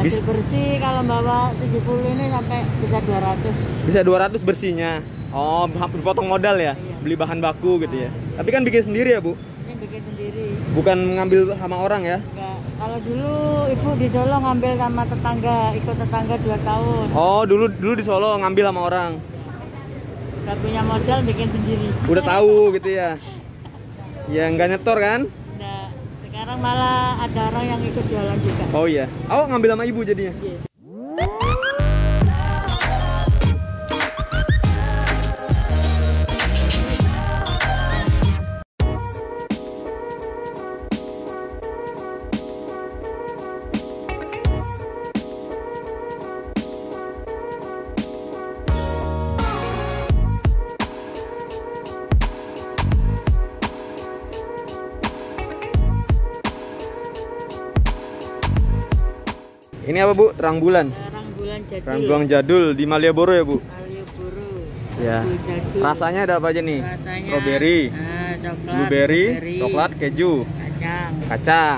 Hasil bersih kalau bawa 70 ini sampai bisa 200. Bisa 200 bersihnya. Oh, potong modal ya? Iya. Beli bahan baku gitu ya. Tapi kan bikin sendiri ya, Bu? Ini bikin sendiri. Bukan ngambil sama orang ya? Enggak. Kalau dulu ibu di Solo ngambil sama tetangga, ikut tetangga 2 tahun. Oh, dulu di Solo ngambil sama orang. Udah punya modal bikin sendiri. Udah tahu gitu ya. Ya nggak nyetor kan? Nah, sekarang malah ada orang yang ikut jualan juga. Oh iya. Oh, ngambil sama ibu jadinya. Iya. Ini apa, Bu? Terang bulan. Terang bulan jadul. Terang bulan jadul di Malioboro ya, Bu? Malioboro. Ya. Jadul. Rasanya ada apa aja nih? Rasanya Strawberry, coklat, blueberry, coklat, keju, kacang. kacang.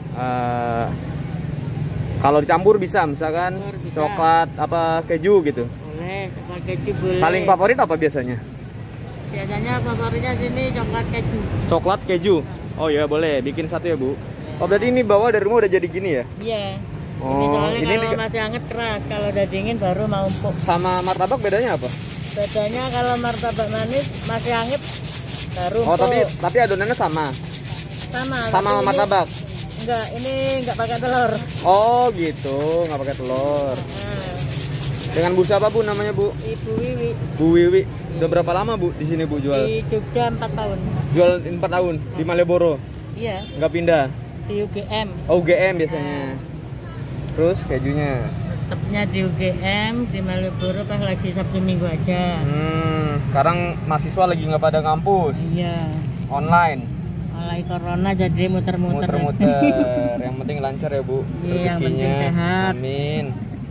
Kalau dicampur bisa, misalkan Bisa. coklat apa keju gitu. Boleh, coklat keju boleh. Paling favorit apa biasanya? Biasanya favoritnya sini coklat keju. Coklat keju. Oh ya, boleh. Bikin satu ya, Bu. Oh, berarti ini bawa dari rumah udah jadi gini ya? Iya. Oh, Ini soalnya ini kalau masih hangat keras, kalau udah dingin baru mau empuk. sama martabak bedanya apa? Bedanya kalau martabak manis masih hangat baru Oh, empuk. tapi adonannya sama. sama Sama tapi martabak. Enggak, ini enggak pakai telur. Oh, gitu. Nggak pakai telur. Nah, Dengan Bu siapa, Bu, namanya, Bu? Ibu Wiwi Bu Wiwi. Udah berapa lama, Bu, di sini, Bu, jual? di Jogja 4 tahun. Jual 4 tahun di Malioboro. Iya, Nggak pindah. di UGM. Oh, UGM biasanya. Terus kejunya. Tetapnya di UGM, di Malioboro pas lagi Sabtu Minggu aja. Sekarang mahasiswa lagi nggak pada ngampus. Iya. Online. Mulai corona jadi muter-muter. Muter-muter. Yang penting lancar ya, Bu. Iya, yang penting rezekinya. sehat. Amin.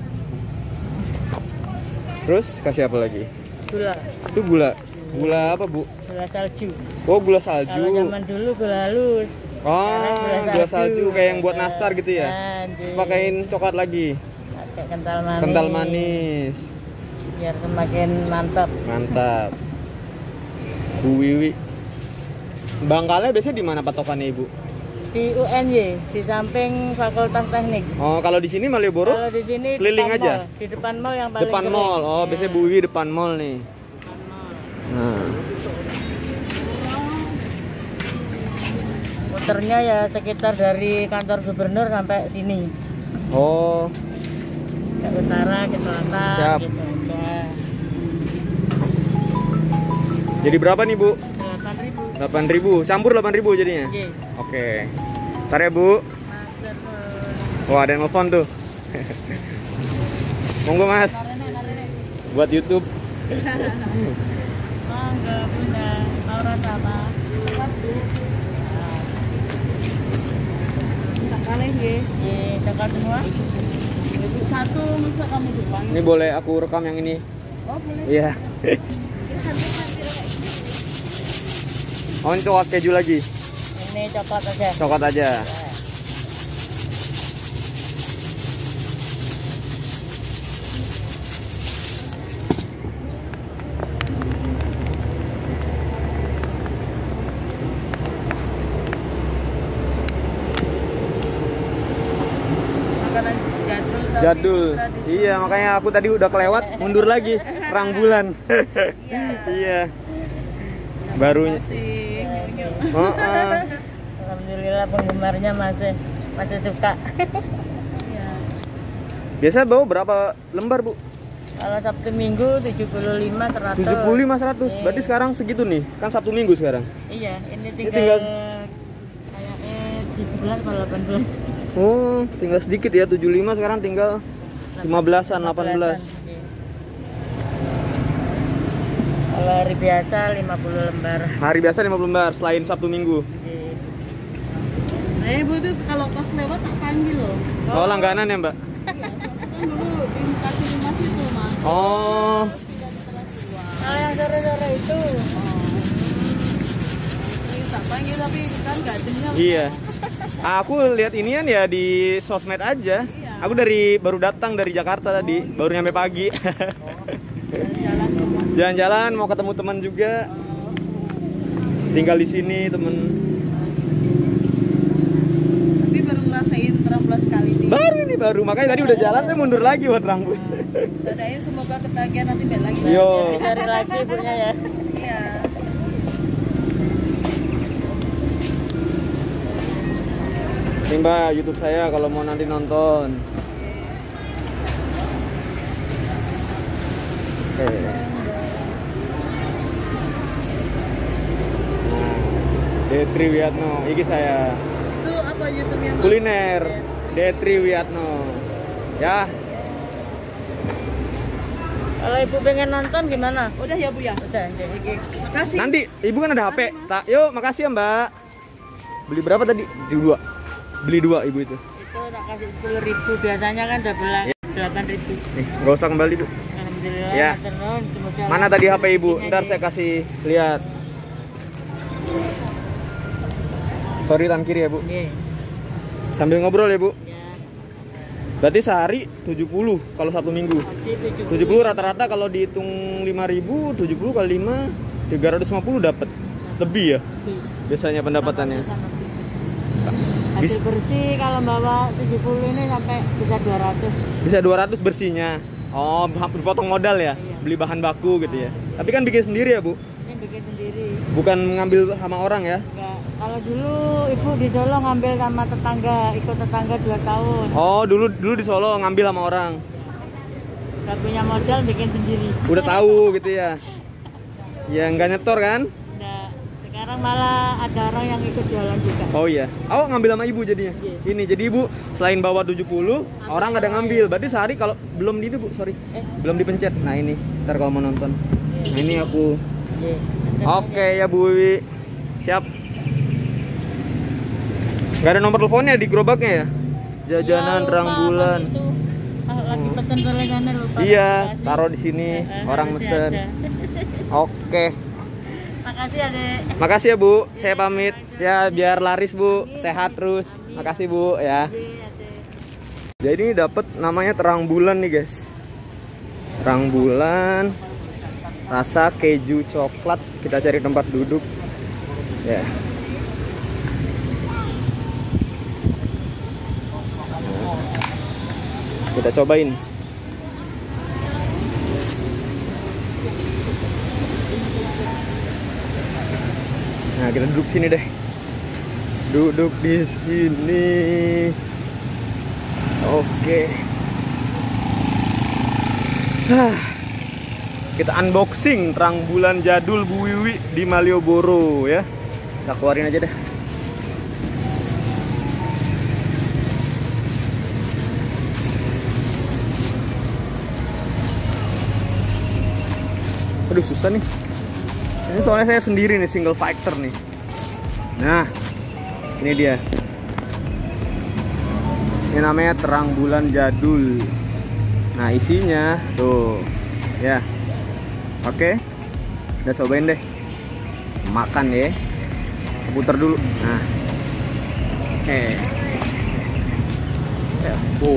Terus kasih apa lagi? Gula, Itu gula. Gula apa, Bu? gula salju. Oh, gula Kalau salju. zaman dulu gula halus. Oh, gula salju kayak yang buat nastar gitu ya. Terus Terus pakaiin coklat lagi. pakai kental manis. Kental manis. Biar semakin mantap. Mantap. Bu Wiwi. Bangkalnya biasanya di mana patokannya, Ibu? Di UNY, di samping Fakultas Teknik. Oh, kalau di sini Malioboro Kalau di sini keliling depan aja? mall. Di depan mall yang paling depan kering. mall. Oh, Ya, biasanya Bu Wiwi depan mall nih. depan mall. Nah. Muternya ya sekitar dari kantor gubernur sampai sini. Oh, Ke utara, ke selatan, Siap. gitu aja. jadi berapa nih, Bu? 8.000. 8.000. Campur 8.000 jadinya. Oke. Oke. Ntar ya, Bu. Wah, ada yang nelfon tuh. Monggo, Mas. Buat YouTube. Mangga Bunda, mau rasa apa? Kaleng ya. Coklat semua? Satu masa kamu depan. Ini boleh aku rekam yang ini? Oh boleh. Iya. Oh, ini coklat keju lagi. Ini coklat aja. Coklat aja. Makanan jadul. tapi Jadul. tradisi. Iya, makanya aku tadi udah kelewat, mundur lagi. Terang bulan. Iya. Baru. Masih nyunyuk. Oh, Alhamdulillah penggemarnya masih suka. Iya. biasa bawa berapa lembar, Bu? Kalau Sabtu Minggu 75 100. 75 100. Berarti sekarang segitu nih. Kan Sabtu Minggu sekarang. Iya, ini tinggal- tinggal kayaknya di 11 atau 18. Oh, tinggal sedikit ya. 75 sekarang tinggal 15-an, 18. Iya. Kalau hari biasa 50 lembar. Hari biasa 50 lembar selain Sabtu Minggu. Iya. Nah, ibu tuh kalau pas lewat tak panggil loh. Oh, langganan ya, Mbak? Kan dulu di kaki rumah situ mas. Oh, Kalau yang sore-sore itu Ini tak panggil tapi kan nggak dengar. iya. Aku lihat inian ya di sosmed aja. Iya. Aku baru datang dari Jakarta tadi, baru nyampe pagi. Jalan-jalan ya, Mas. Jalan-jalan mau ketemu teman juga. Tinggal di sini temen. Tapi baru ngerasain terang bulan sekali nih. Baru makanya tadi udah jalan saya mundur lagi buat rambut. Sadain semoga ketagihan nanti balik lagi. Yo. Cari lagi ibunya ya. Iya. Ini Mbak YouTube saya kalau mau nanti nonton. Oke. Detri Wiatno, iki saya. Itu apa YouTube-nya, Mas? Kuliner. Detri Wiatno. Ya, Kalau ibu pengen nonton gimana? Udah ya, Bu ya? Udah, jadi. Oke. Makasih. nanti ibu kan ada HP. Mas. Tak, yuk makasih ya Mbak. Beli berapa tadi? Dua. Beli dua ibu itu. Itu tak kasih 10.000, biasanya kan udah belas 8.000. Nih, nggak usah kembali tuh. Alhamdulillah. Ya. Terus, semoga Mana tadi HP ibu? Ntar saya kasih lihat. Sorry tan kiri ya Bu. Iya. Sambil ngobrol ya Bu. Ya. Berarti sehari 70 kalau Sabtu Minggu. Nanti 70 rata-rata kalau dihitung 5.000, 70 kali 5 350 dapat. Lebih ya biasanya pendapatannya. Hasil bersih kalau bawa 70 ini sampai bisa 200. Bisa 200 bersihnya. Oh, potong modal ya. Iya. Beli bahan baku gitu ya. Tapi kan bikin sendiri ya, Bu. Ini bikin sendiri. Bukan ngambil sama orang ya. Enggak. Kalau dulu ibu di Solo ngambil sama tetangga, ikut tetangga 2 tahun. Oh, dulu di Solo ngambil sama orang. Gak punya modal bikin sendiri. Udah tahu gitu ya. Ya nggak nyetor kan? Nah, sekarang malah ada orang yang ikut jualan juga. Oh iya. Oh, ngambil sama ibu jadinya. Iya. Ini jadi ibu selain bawa 70, orang ada ngambil. Berarti sehari kalau belum di itu, Bu, sorry. Belum dipencet. Nah, ini. Ntar kalau mau nonton. Nah, ini aku. Iya. Oke ya Bu Wiwi. Siap. Gak ada nomor teleponnya di gerobaknya ya? Jajanan terang bulan. Lagi pesen tulisannya lupa. Iya, taruh di sini. Orang mesen. Oke. Makasih Adek. Makasih ya Bu. Saya pamit. Ya biar laris Bu. Sehat terus. Makasih Bu ya. Jadi ini dapat namanya terang bulan nih guys. Terang bulan. Rasa keju coklat. Kita cari tempat duduk. Ya. Kita cobain. Nah, kita duduk sini deh. Duduk di sini. Oke. Kita unboxing terang bulan jadul Bu Wiwi di Malioboro ya. Kita keluarin aja deh. Aduh susah nih. Ini soalnya saya sendiri nih, single fighter nih. Nah, ini dia. Ini namanya terang bulan jadul. Nah, isinya tuh. Ya. Oke. Udah cobain deh. Makan ya. Putar dulu. Nah. Oke. Ya,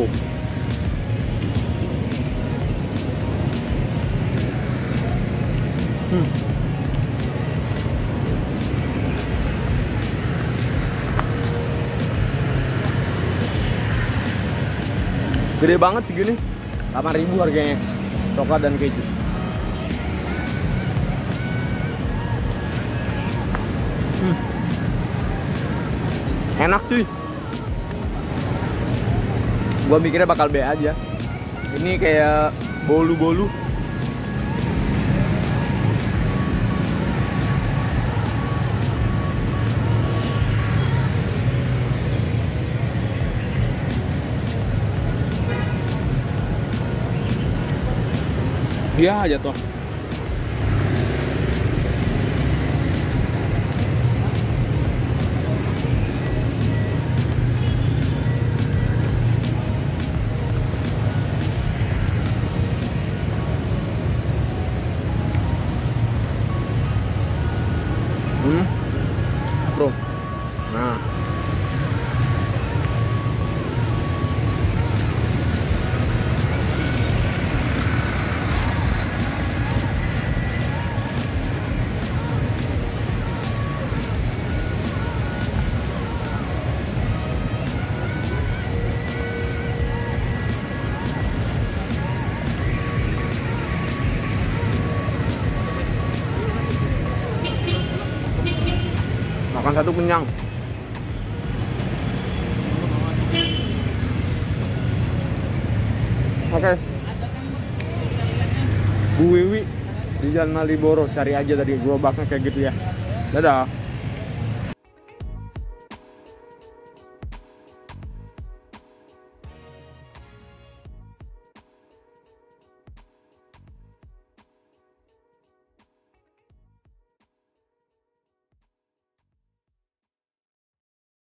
Gede banget segini. 8.000 harganya. Coklat dan keju. Enak cuy. Gua mikirnya bakal B aja. Ini kayak bolu-bolu. Ya jatuh. Bro. Nah. Yang satu kenyang. Oke. Bu Wiwi di Jalan Malioboro, cari aja tadi gerobaknya kayak gitu ya. Dadah.